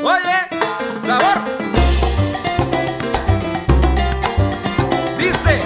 Oye, sabor. Dice.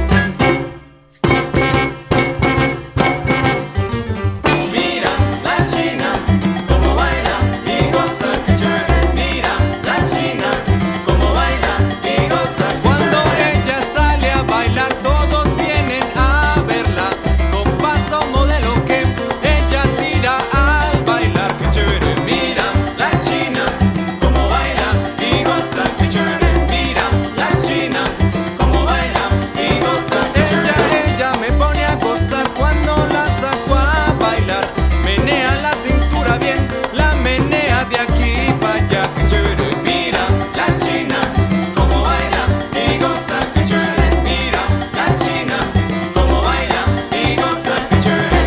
Mira la china como baila y goza, qué chévere. Mira la china como baila y goza, qué Cuando chévere. ella sale a bailar, todos vienen a verla. Con paso modelo que ella tira al bailar. Qué chévere. Mira la china como baila y goza, qué chévere. Mira la china como baila y goza, qué chévere. Ella me pone a gozar cuando la saco a bailar. Menea la cintura bien, la menea de aquí para allá. Qué chévere. Mira la china como baila y goza, qué chévere. Mira la china como baila y goza, qué chévere.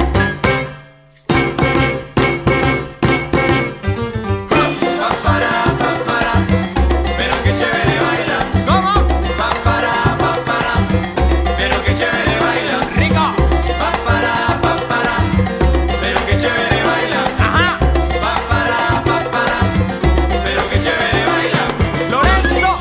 Pa para, pero qué chévere baila. ¿Cómo? Pa para, pero qué chévere baila. Rico. Pa para, pero qué chévere baila. Ajá. Pa para, pero qué chévere baila. Lorenzo.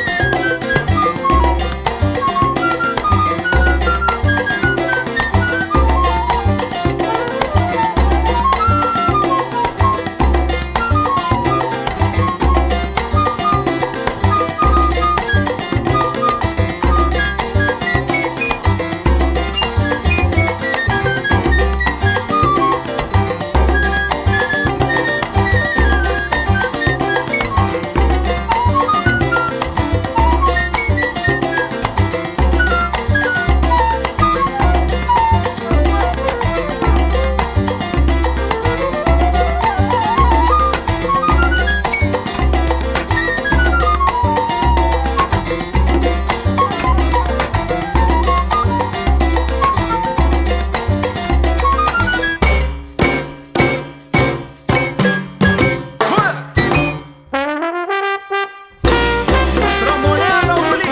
Trombonero Uli.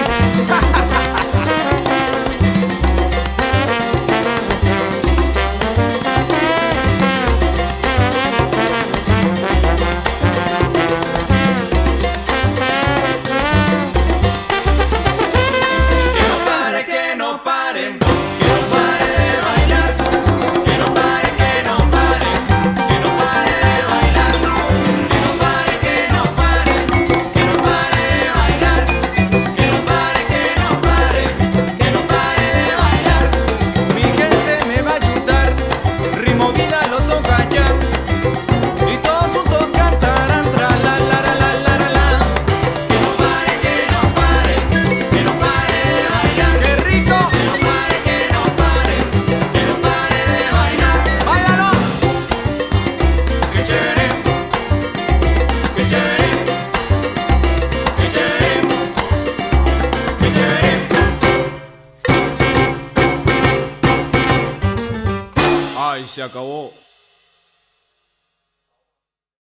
Que no pare, que no paren, que no pare de bailar, que no pare, que no pare, que no pare de bailar, que no pare, que no pare, que no pare de bailar, que no pare, que no pare, que no pare de bailar. Mi gente me va a ayudar, ritmo vida lo toca ya. Y todos juntos cantarán tra la la la la la la la. Que no pare, que no pare, que no pare de bailar. ¡Qué rico! Que no pare, que no pare, que no pare de bailar. ¡Báilalo! Qué chévere, qué chévere, qué chévere, qué chévere. ¡Ay, se acabó!